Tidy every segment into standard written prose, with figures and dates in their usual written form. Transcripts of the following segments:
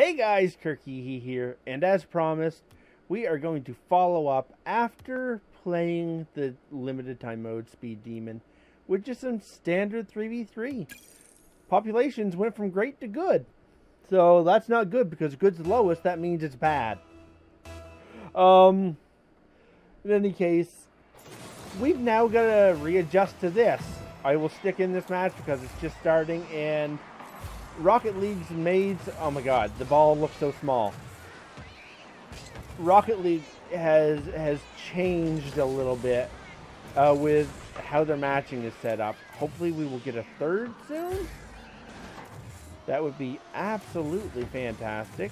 Hey guys, Kirky here, and as promised, we are going to follow up after playing the limited time mode Speed Demon with just some standard 3v3. Populations went from great to good, so that's not good because good's the lowest, that means it's bad. In any case, we've now got to readjust to this. I will stick in this match because it's just starting, and Rocket League's made... Oh my god, the ball looks so small. Rocket League has changed a little bit with how their matching is set up. Hopefully we will get a third soon. That would be absolutely fantastic.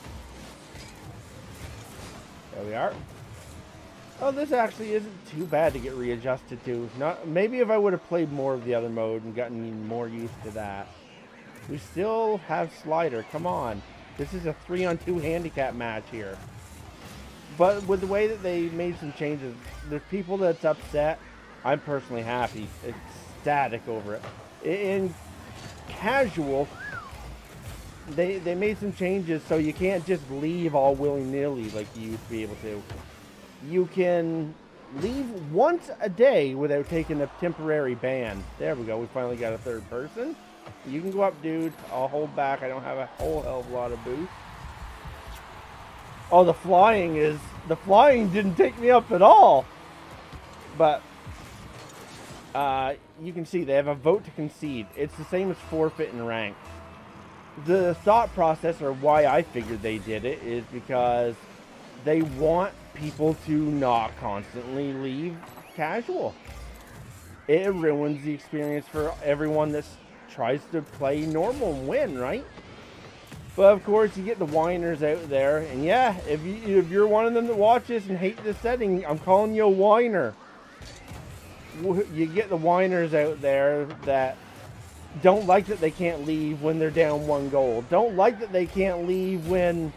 There we are. Oh, this actually isn't too bad to get readjusted to. Maybe if I would have played more of the other mode and gotten more used to that. We still have slider. Come on. This is a 3-on-2 handicap match here. But with the way that they made some changes, there's people that's upset. I'm personally happy. It's static over it. In casual, they made some changes so you can't just leave all willy-nilly like you used to be able to. You can leave once a day without taking a temporary ban. There we go. We finally got a third person. You can go up, dude. I'll hold back. I don't have a whole hell of a lot of boost. Oh, the flying didn't take me up at all. But you can see they have a vote to concede. It's the same as forfeit and rank. The thought process, or why I figured they did it, is because they want people to not constantly leave casual. It ruins the experience for everyone that tries to play normal and win, right? But of course, you get the whiners out there, and yeah, if you're one of them that watches and hate this setting, I'm calling you a whiner. You get the whiners out there that don't like that they can't leave when they're down 1 goal. Don't like that they can't leave when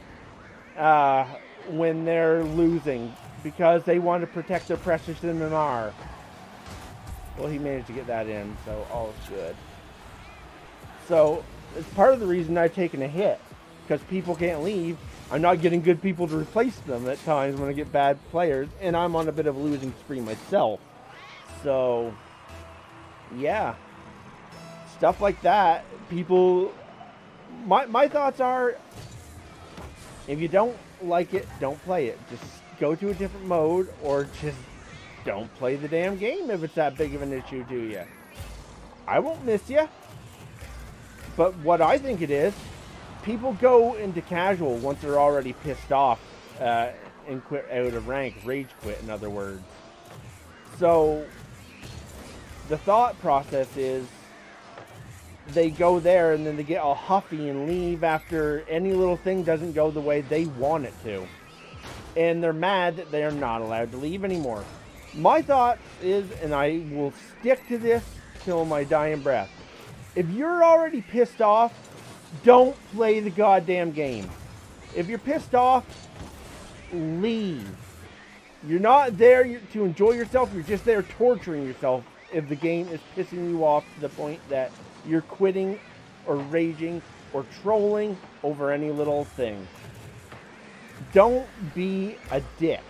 they're losing because they want to protect their precious MMR. Well, he managed to get that in, so all is good. So, it's part of the reason I've taken a hit. Because people can't leave. I'm not getting good people to replace them at times when I get bad players. And I'm on a bit of a losing spree myself. So, yeah. Stuff like that. People... My thoughts are... If you don't like it, don't play it. Just go to a different mode. Or just don't play the damn game if it's that big of an issue to you. I won't miss you. But what I think it is, people go into casual once they're already pissed off and quit out of rank. Rage quit, in other words. So, the thought process is, they go there and then they get all huffy and leave after any little thing doesn't go the way they want it to. And they're mad that they're not allowed to leave anymore. My thought is, and I will stick to this till my dying breath, if you're already pissed off, don't play the goddamn game. If you're pissed off, leave. You're not there to enjoy yourself, you're just there torturing yourself if the game is pissing you off to the point that you're quitting or raging or trolling over any little thing. Don't be a dick.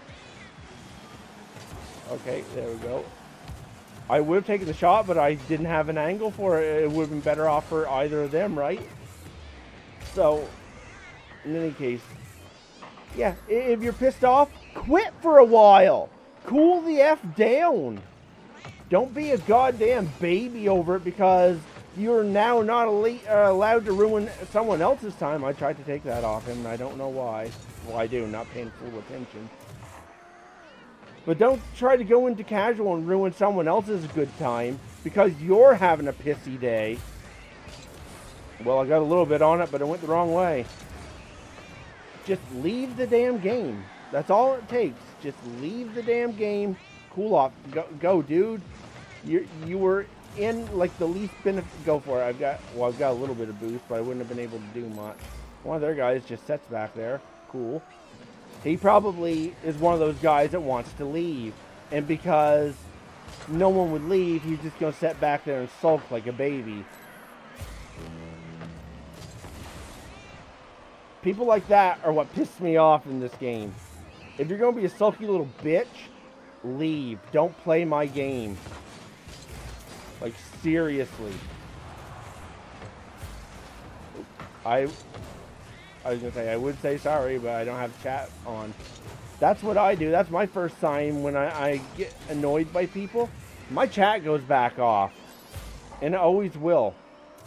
Okay, there we go. I would have taken the shot, but I didn't have an angle for it. It would have been better off for either of them, right? So, in any case, yeah, if you're pissed off, quit for a while. Cool the F down. Don't be a goddamn baby over it because you're now not allowed to ruin someone else's time. I tried to take that off him, and I don't know why. Well, I do, not paying full attention. But don't try to go into casual and ruin someone else's good time because you're having a pissy day. Well, I got a little bit on it, but it went the wrong way. Just leave the damn game. That's all it takes. Just leave the damn game. Cool off. Go, dude. You were in like the least benefit. Go for it. I've got a little bit of boost, but I wouldn't have been able to do much. One of their guys just sets back there. Cool. He probably is one of those guys that wants to leave. And because no one would leave, he's just going to sit back there and sulk like a baby. People like that are what piss me off in this game. If you're going to be a sulky little bitch, leave. Don't play my game. Like, seriously. I was going to say, I would say sorry, but I don't have chat on. That's what I do. That's my first sign when I get annoyed by people. My chat goes back off. And it always will.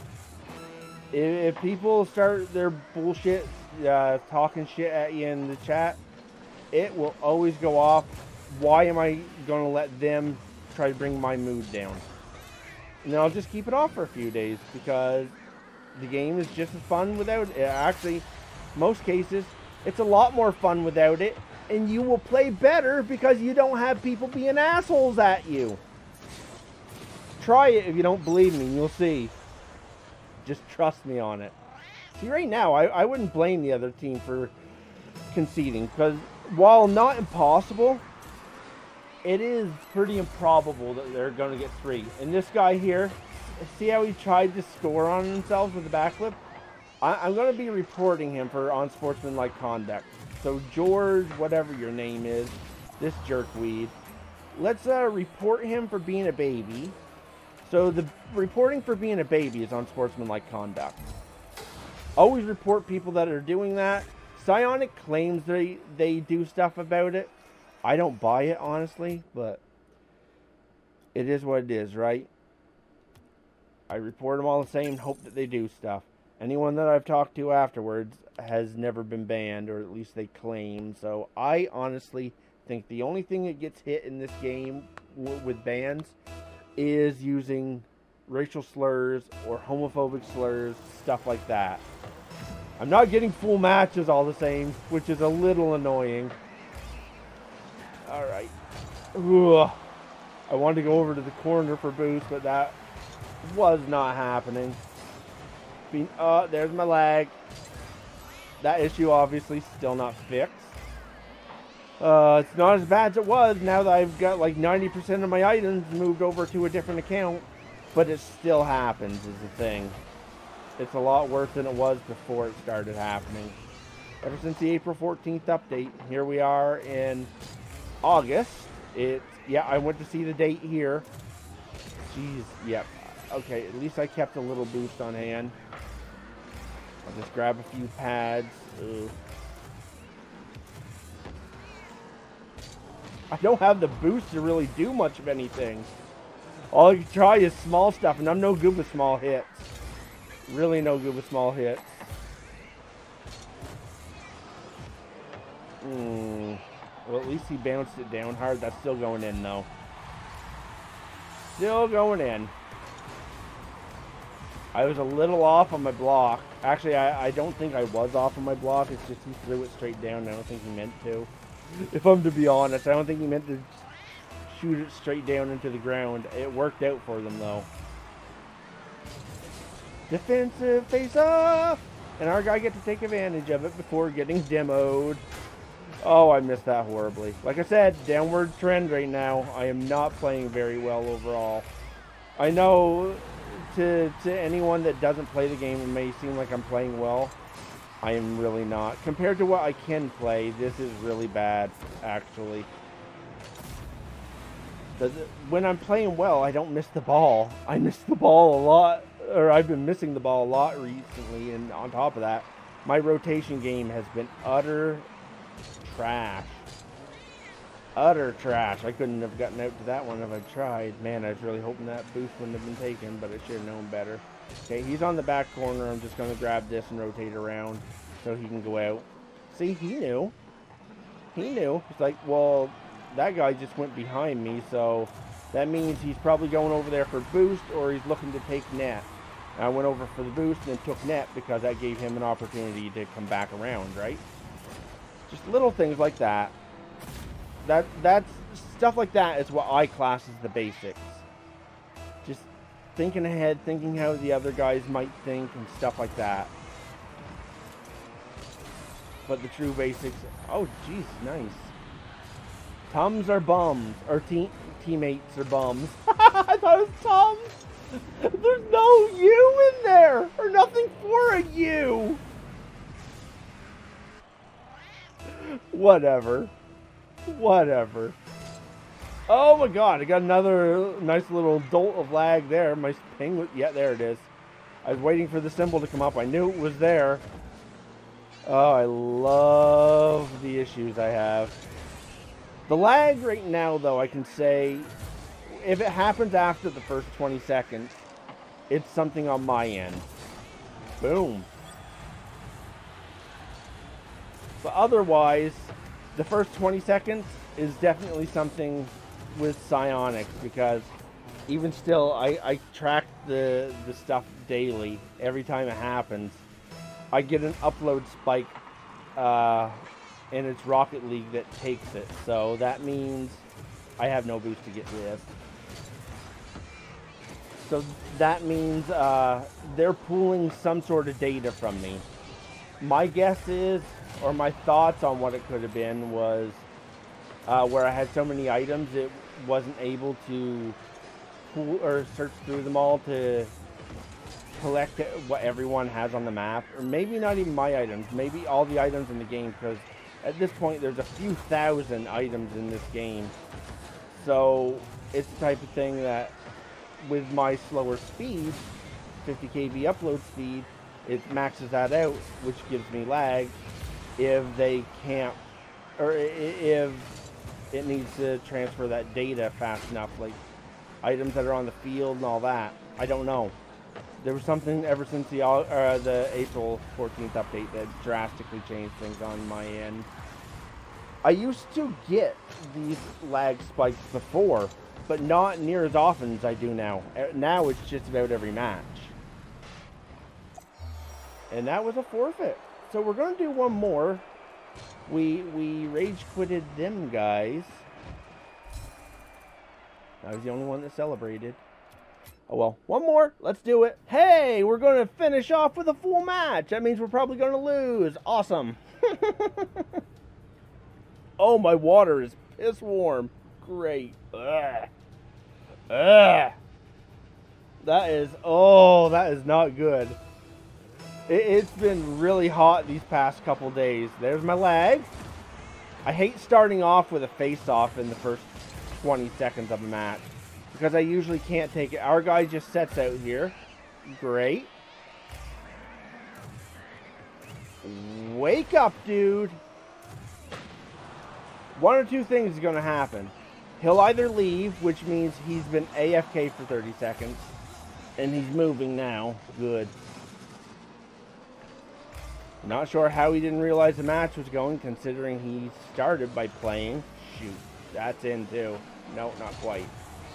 If people start their bullshit, talking shit at you in the chat, it will always go off. Why am I going to let them try to bring my mood down? And then I'll just keep it off for a few days because the game is just as fun without it. Actually, most cases, it's a lot more fun without it. And you will play better because you don't have people being assholes at you. Try it if you don't believe me, and you'll see. Just trust me on it. See, right now, I wouldn't blame the other team for conceding. Because while not impossible, it is pretty improbable that they're going to get 3. And this guy here, see how he tried to score on himself with the backflip? I'm going to be reporting him for unsportsmanlike conduct. So George, whatever your name is, this jerkweed, let's report him for being a baby. So the reporting for being a baby is unsportsmanlike conduct. Always report people that are doing that. Psionic claims they do stuff about it. I don't buy it, honestly, but it is what it is, right? I report them all the same, hope that they do stuff. Anyone that I've talked to afterwards has never been banned, or at least they claim. So I honestly think the only thing that gets hit in this game with bans is using racial slurs or homophobic slurs, stuff like that. I'm not getting full matches all the same, which is a little annoying. Alright. I wanted to go over to the corner for boost, but that was not happening. There's my lag. That issue obviously still not fixed. It's not as bad as it was now that I've got like 90% of my items moved over to a different account, but it still happens is the thing. It's a lot worse than it was before it started happening. Ever since the April 14th update, here we are in August. Yeah, I went to see the date here. Jeez, yep. Okay, at least I kept a little boost on hand. I'll just grab a few pads. Ugh. I don't have the boost to really do much of anything. All I can try is small stuff, and I'm no good with small hits. Really no good with small hits. Well, at least he bounced it down hard. That's still going in, though. Still going in. I was a little off on my block. Actually, I don't think I was off on my block. It's just he threw it straight down, and I don't think he meant to. If I'm to be honest, I don't think he meant to shoot it straight down into the ground. It worked out for them, though. Defensive face-off! And our guy gets to take advantage of it before getting demoed. Oh, I missed that horribly. Like I said, downward trend right now. I am not playing very well overall. I know to anyone that doesn't play the game, it may seem like I'm playing well. I am really not. Compared to what I can play, this is really bad, actually. When I'm playing well, I don't miss the ball. I miss the ball a lot, or I've been missing the ball a lot recently, and on top of that, my rotation game has been utter trash. Utter trash. I couldn't have gotten out to that one if I tried. Man, I was really hoping that boost wouldn't have been taken, but I should have known better. Okay, he's on the back corner. I'm just going to grab this and rotate around so he can go out. See, he knew. He knew. It's like, well, that guy just went behind me, so that means he's probably going over there for boost or he's looking to take net. And I went over for the boost and then took net because that gave him an opportunity to come back around, right? Just little things like that. That's stuff like that is what I class as the basics. Just thinking ahead, thinking how the other guys might think and stuff like that. But the true basics, oh jeez, nice. Tums are bums, or teammates are bums. I thought it was Tums. There's no U in there, or nothing for a U. Whatever. Whatever. Oh my god, I got another nice little dolt of lag there. My ping was, yeah, there it is. I was waiting for the symbol to come up. I knew it was there. Oh, I love the issues I have. The lag right now, though, I can say, if it happens after the first 20 seconds, it's something on my end. Boom. But otherwise, the first 20 seconds is definitely something with Psyonix, because even still, I track the stuff daily. Every time it happens, I get an upload spike, and it's Rocket League that takes it. So that means I have no boost to get this. So that means they're pulling some sort of data from me. My guess is, or my thoughts on what it could have been was, where I had so many items, it wasn't able to pull or search through them all to collect what everyone has on the map. Or maybe not even my items, maybe all the items in the game, because at this point there's a few thousand items in this game. So it's the type of thing that with my slower speed, 50 KB upload speed, it maxes that out, which gives me lag if they can't, or if it needs to transfer that data fast enough, like items that are on the field and all that. I don't know. There was something ever since the April 14th update that drastically changed things on my end. I used to get these lag spikes before, but not near as often as I do now. Now it's just about every match. And that was a forfeit. So we're going to do one more. We rage quitted them guys. I was the only one that celebrated. Oh well, one more. Let's do it. Hey, we're going to finish off with a full match. That means we're probably going to lose. Awesome. Oh, my water is piss warm. Great. Ugh. Ugh. That is not good. It's been really hot these past couple days. There's my lag. I hate starting off with a face-off in the first 20 seconds of a match, because I usually can't take it. Our guy just sets out here. Great. Wake up, dude. One or two things is going to happen. He'll either leave, which means he's been AFK for 30 seconds, and he's moving now. Good. Not sure how he didn't realize the match was going, considering he started by playing. Shoot, that's in too. No, not quite.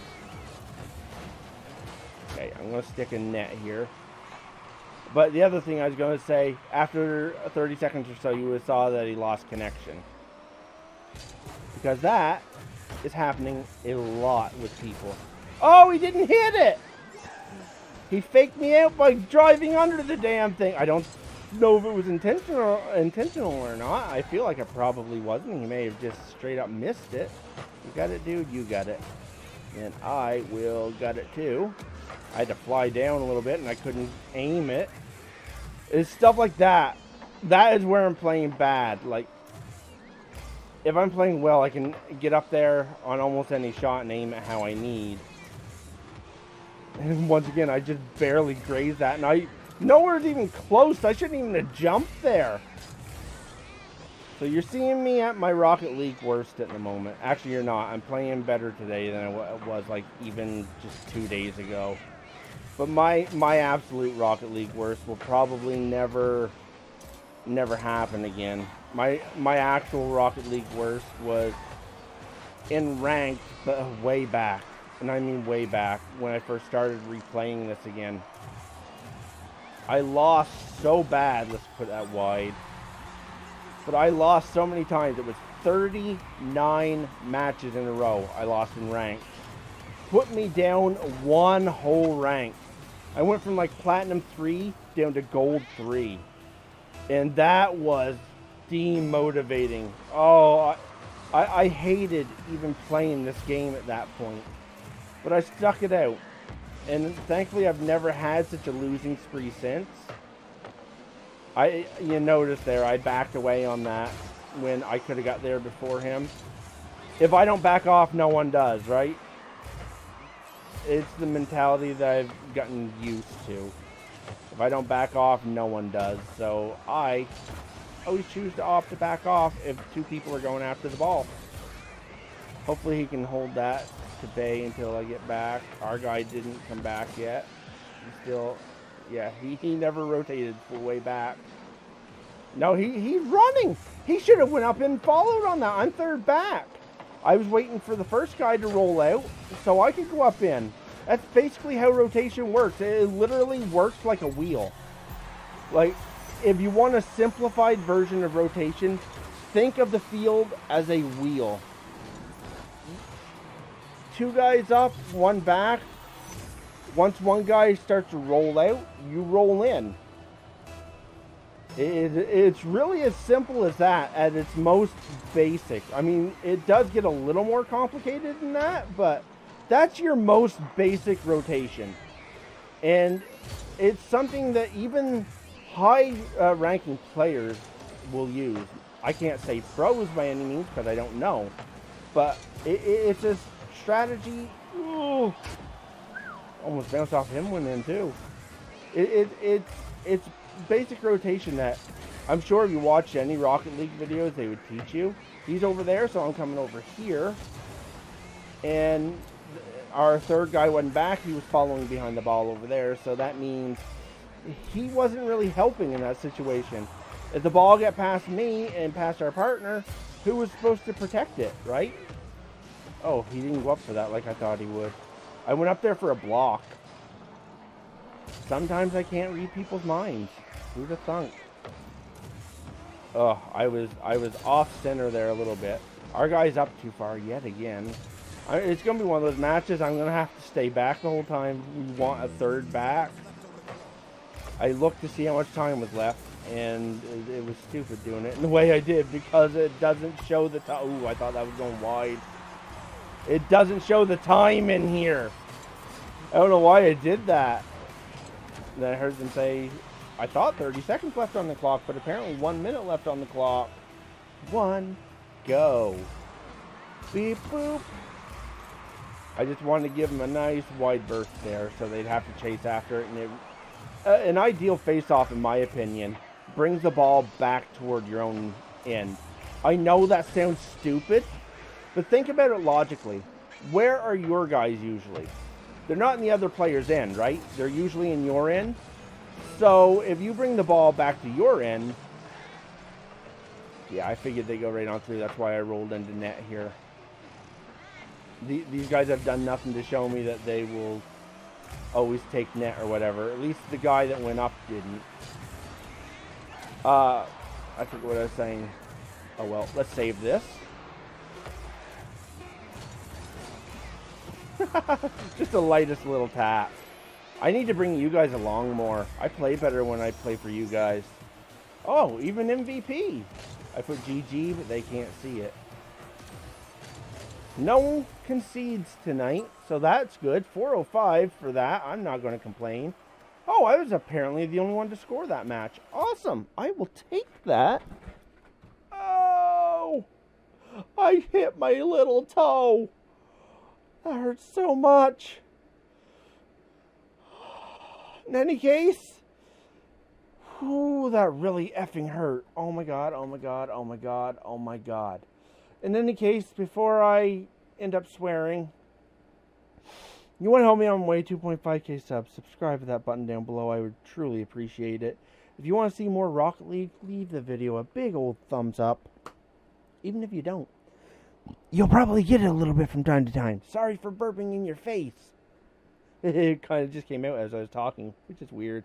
Okay, I'm going to stick a net here. But the other thing I was going to say, after 30 seconds or so, you would have saw that he lost connection. Because that is happening a lot with people. Oh, he didn't hit it! He faked me out by driving under the damn thing. I don't know if it was intentional or not. I feel like it probably wasn't. He may have just straight up missed it. You got it, dude? You got it. And I will got it too. I had to fly down a little bit and I couldn't aim it. It's stuff like that. That is where I'm playing bad. Like, if I'm playing well, I can get up there on almost any shot and aim it how I need. And once again, I just barely grazed that, and nowhere's even close. I shouldn't even have jumped there. So you're seeing me at my Rocket League worst at the moment. Actually, you're not. I'm playing better today than I was like even just 2 days ago. But my absolute Rocket League worst will probably never happen again. My actual Rocket League worst was in ranked, but way back. And I mean way back, when I first started replaying this again. I lost so bad, let's put that wide. But I lost so many times. It was 39 matches in a row I lost in ranked. Put me down one whole rank. I went from like Platinum 3 down to Gold 3. And that was demotivating. Oh, I hated even playing this game at that point. But I stuck it out. And thankfully I've never had such a losing spree since. You notice there, I backed away on that. when I could have got there before him. If I don't back off, no one does, right? It's the mentality that I've gotten used to. If I don't back off, no one does. So I always choose to opt to back off if two people are going after the ball. Hopefully he can hold that to bay until I get back. Our guy didn't come back yet. He's still, yeah, he never rotated full way back. No, he's running. He should have went up and followed on that. I'm third back. I was waiting for the first guy to roll out so I could go up in. That's basically how rotation works. It literally works like a wheel. Like, if you want a simplified version of rotation, think of the field as a wheel. Two guys up, one back. Once one guy starts to roll out, you roll in. It's really as simple as that at its most basic. I mean, it does get a little more complicated than that, but that's your most basic rotation. And it's something that even high-ranking players will use. I can't say pros by any means because I don't know. But it's a strategy. Ooh, almost bounced off him one then too. It's basic rotation that I'm sure if you watch any Rocket League videos, they would teach you. He's over there, so I'm coming over here. And our third guy wasn't back. He was following behind the ball over there, so that means he wasn't really helping in that situation. If the ball got past me and past our partner, who was supposed to protect it, right? Oh, he didn't go up for that like I thought he would. I went up there for a block. Sometimes I can't read people's minds. Who'd have thunk? Oh, I was off center there a little bit. Our guy's up too far yet again. It's going to be one of those matches I'm going to have to stay back the whole time. We want a third back. I looked to see how much time was left, and it was stupid doing it in the way I did because it doesn't show the time. Ooh, I thought that was going wide. It doesn't show the time in here. I don't know why I did that. Then I heard them say, I thought 30 seconds left on the clock, but apparently 1 minute left on the clock. One, go. Beep, boop. I just wanted to give them a nice wide burst there so they'd have to chase after it. And an ideal face-off, in my opinion, brings the ball back toward your own end. I know that sounds stupid, but think about it logically. Where are your guys usually? They're not in the other player's end, right? They're usually in your end. So if you bring the ball back to your end, yeah, I figured they go right on through. That's why I rolled into net here. These guys have done nothing to show me that they will always take net or whatever. At least the guy that went up didn't. I forget what I was saying. Oh well, let's save this. Just the lightest little tap. I need to bring you guys along more. I play better when I play for you guys. Oh, even MVP. I put GG, but they can't see it. No concedes tonight, so that's good. 405 for that. I'm not going to complain. Oh, I was apparently the only one to score that match. Awesome. I will take that. Oh, I hit my little toe. That hurts so much. In any case, ooh, that really effing hurt. Oh my god, oh my god, oh my god, oh my god. In any case, before I end up swearing, you want to help me on my way 2.5k subs, subscribe to that button down below. I would truly appreciate it. If you want to see more Rocket League, leave the video a big old thumbs up. Even if you don't, you'll probably get it a little bit from time to time. Sorry for burping in your face. It kind of just came out as I was talking, which is weird.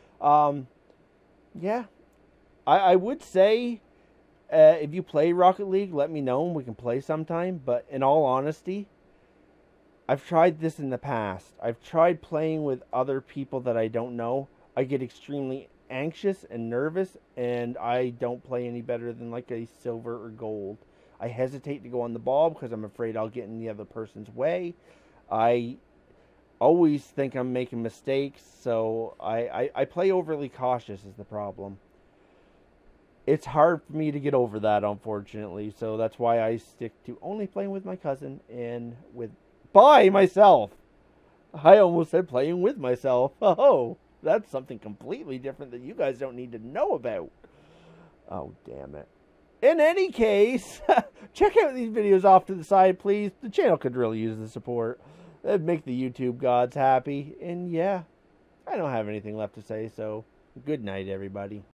Yeah. I would say, if you play Rocket League, let me know and we can play sometime. But in all honesty, I've tried this in the past. I've tried playing with other people that I don't know. I get extremely anxious and nervous, and I don't play any better than like a silver or gold. I hesitate to go on the ball because I'm afraid I'll get in the other person's way. I always think I'm making mistakes, so I play overly cautious is the problem. it's hard for me to get over that, unfortunately. So that's why I stick to only playing with my cousin and by myself. I almost said playing with myself. Oh, that's something completely different that you guys don't need to know about. Oh, damn it. In any case, check out these videos off to the side, please. The channel could really use the support. That'd make the YouTube gods happy. And yeah, I don't have anything left to say, so good night, everybody.